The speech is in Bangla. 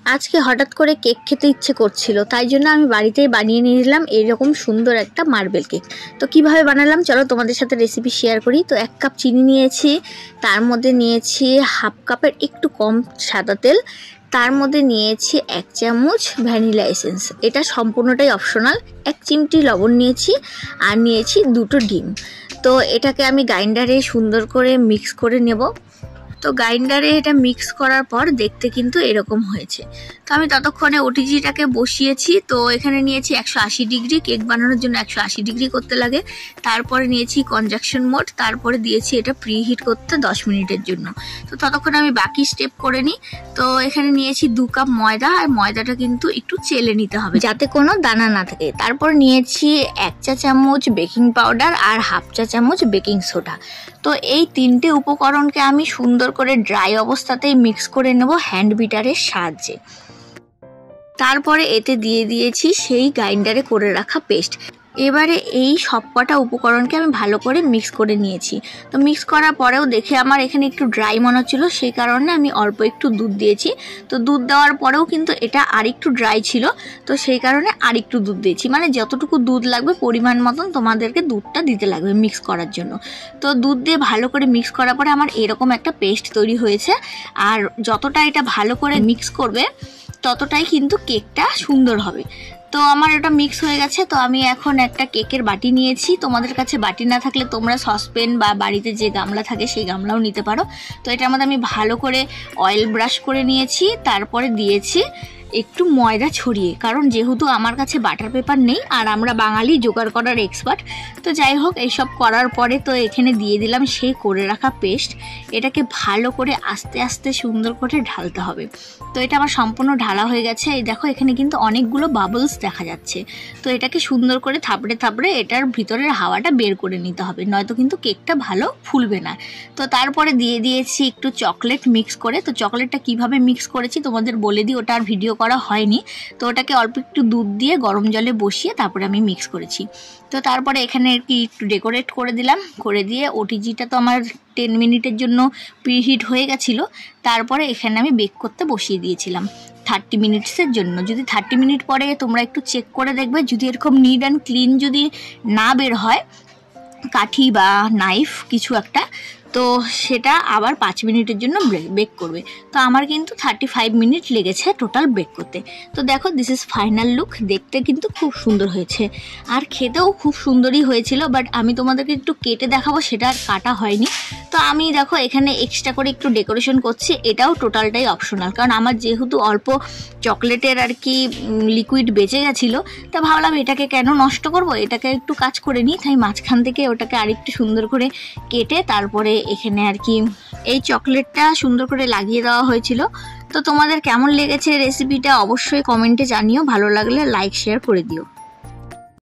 আজকে হঠাৎ করে কেক খেতে ইচ্ছে করছিল, তাই জন্য আমি বাড়িতেই বানিয়ে নিয়ে নিলাম এরকম সুন্দর একটা মার্বেল কেক। তো কিভাবে বানালাম চলো তোমাদের সাথে রেসিপি শেয়ার করি। তো 1 কাপ চিনি নিয়েছি, তার মধ্যে নিয়েছি হাফ কাপের একটু কম সাদা তেল, তার মধ্যে নিয়েছি 1 চামচ ভ্যানিলা এসেন্স, এটা সম্পূর্ণটাই অপশনাল। 1 চিমটি লবণ নিয়েছি আর নিয়েছি 2টো ডিম। তো এটাকে আমি গ্রাইন্ডারে সুন্দর করে মিক্স করে নেব। তো গ্রাইন্ডারে এটা মিক্স করার পর দেখতে কিন্তু এরকম হয়েছে। তো আমি ততক্ষণে ওটিজিটাকে বসিয়েছি। তো এখানে নিয়েছি 180 ডিগ্রি, কেক বানানোর জন্য 180 ডিগ্রি করতে লাগে। তারপরে নিয়েছি কনজাকশন মোড, তারপরে দিয়েছি এটা প্রিহিট করতে 10 মিনিটের জন্য। তো ততক্ষণে আমি বাকি স্টেপ করে নিই। তো এখানে নিয়েছি 2 কাপ ময়দা, আর ময়দাটা কিন্তু একটু চেলে নিতে হবে যাতে কোনো দানা না থাকে। তারপর নিয়েছি 1 চা চামচ বেকিং পাউডার আর হাফ চা চামচ বেকিং সোডা। তো এই 3টে উপকরণকে আমি সুন্দর করে ড্রাই অবস্থাতেই মিক্স করে নেব হ্যান্ড বিটারের সাহায্যে। তারপরে এতে দিয়ে দিয়েছি সেই গ্রাইন্ডারে করে রাখা পেস্ট। এবারে এই সবকটা উপকরণকে আমি ভালো করে মিক্স করে নিয়েছি। তো মিক্স করার পরেও দেখে আমার এখানে একটু ড্রাই মনে হচ্ছিলো, সেই কারণে আমি অল্প একটু দুধ দিয়েছি। তো দুধ দেওয়ার পরেও কিন্তু এটা আরেকটু ড্রাই ছিল, তো সেই কারণে আরেকটু দুধ দিয়েছি। মানে যতটুকু দুধ লাগবে পরিমাণ মতন তোমাদেরকে দুধটা দিতে লাগবে মিক্স করার জন্য। তো দুধ দিয়ে ভালো করে মিক্স করার পরে আমার এরকম একটা পেস্ট তৈরি হয়েছে। আর যতটা এটা ভালো করে মিক্স করবে ততটাই কিন্তু কেকটা সুন্দর হবে। তো আমার এটা মিক্স হয়ে গেছে। তো আমি এখন একটা কেকের বাটি নিয়েছি। তোমাদের কাছে বাটি না থাকলে তোমরা সসপ্যান বা বাড়িতে যে গামলা থাকে সেই গামলাও নিতে পারো। তো এটার মধ্যে আমি ভালো করে অয়েল ব্রাশ করে নিয়েছি, তারপরে দিয়েছি একটু ময়দা ছড়িয়ে, কারণ যেহেতু আমার কাছে বাটার পেপার নেই আর আমরা বাঙালি জোগাড় করার এক্সপার্ট। তো যাই হোক, এইসব করার পরে তো এখানে দিয়ে দিলাম সেই করে রাখা পেস্ট। এটাকে ভালো করে আস্তে আস্তে সুন্দর করে ঢালতে হবে। তো এটা আমার সম্পূর্ণ ঢালা হয়ে গেছে। এই দেখো এখানে কিন্তু অনেকগুলো বাবলস দেখা যাচ্ছে। তো এটাকে সুন্দর করে থাপড়ে থাপড়ে এটার ভিতরের হাওয়াটা বের করে নিতে হবে, নয়তো কিন্তু কেকটা ভালো ফুলবে না। তো তারপরে দিয়ে দিয়েছি একটু চকলেট মিক্স করে। তো চকলেটটা কিভাবে মিক্স করেছি তোমাদের বলে দিই, ওটা আর ভিডিও করা হয়নি। তো ওটাকে অল্প একটু দুধ দিয়ে গরম জলে বসিয়ে তারপরে আমি মিক্স করেছি। তো তারপরে এখানে কি একটু ডেকোরেট করে দিলাম, করে দিয়ে ওটিজিটা তো আমার 10 মিনিটের জন্য প্রিহিট হয়ে গেছিলো। তারপরে এখানে আমি বেক করতে বসিয়ে দিয়েছিলাম 30 মিনিটসের জন্য। যদি 30 মিনিট পরে তোমরা একটু চেক করে দেখবে, যদি এরকম নিট অ্যান্ড ক্লিন যদি না বের হয় কাঠি বা নাইফ কিছু একটা, তো সেটা আবার 5 মিনিটের জন্য বেক করবে। তো আমার কিন্তু 35 মিনিট লেগেছে টোটাল বেক করতে। তো দেখো দিস ইজ ফাইনাল লুক। দেখতে কিন্তু খুব সুন্দর হয়েছে আর খেতেও খুব সুন্দরই হয়েছিল। বাট আমি তোমাদেরকে একটু কেটে দেখাবো, সেটা আর কাটা হয়নি। তো আমি দেখো এখানে এক্সট্রা করে একটু ডেকোরেশন করছি, এটাও টোটালটাই অপশনাল, কারণ আমার যেহেতু অল্প চকলেটের আর কি লিকুইড বেঁচে গেছিলো। তা ভাবলাম এটাকে কেন নষ্ট করব, এটাকে একটু কাজ করে নিই। তাই মাঝখান থেকে ওটাকে আরেকটু সুন্দর করে কেটে তারপরে এখানে আর কি এই চকলেটটা সুন্দর করে লাগিয়ে দেওয়া হয়েছিল। তো তোমাদের কেমন লেগেছে রেসিপিটা অবশ্যই কমেন্টে জানিও, ভালো লাগলে লাইক শেয়ার করে দিও।